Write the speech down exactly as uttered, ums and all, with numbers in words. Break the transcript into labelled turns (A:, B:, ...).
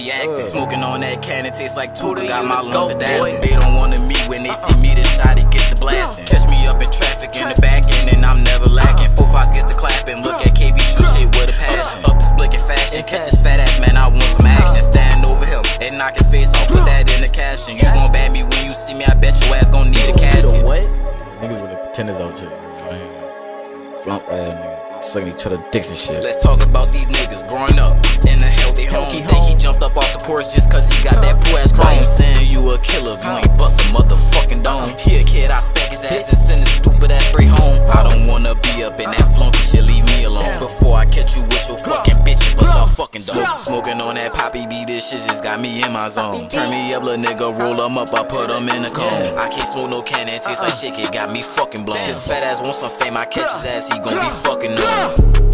A: be acting. Smoking on that can, it tastes like Tuda. Got my lungs adapted. They don't wanna meet when they see me, this shot it get the blasting. Catch me up in traffic in the back end and I'm never lacking. Four fives get the clapping. Look at K V shoot shit with a passion. Up the blick in fashion. Catch his fat ass, man, I want some action. Stand over him and knock his face off. Put that in the caption. You gon' bat me when you see me, I bet your ass gon' need a casket.
B: What?
C: Niggas with the pretenders out here. Flump ass niggas. Sucking each other dicks and shit.
A: Let's talk about these niggas growing up in a healthy home. He think he jumped up off the porch just cause he got that poor ass chrome. Saying you a killer if you ain't bust a motherfucking dome. He a kid, I spank his ass and send his stupid ass straight home. I don't wanna be up in that flunky shit, leave me alone. Before I catch you with your fucking bitch and bust your fucking dome. Smoking on that poppy B, this shit just got me in my zone. Turn me up, little nigga, roll them up, I put them in a cone. I can't smoke no can, it tastes like shit, it got me fucking blown. His fat ass want some fame, I catch his ass, he gon' be fucking on.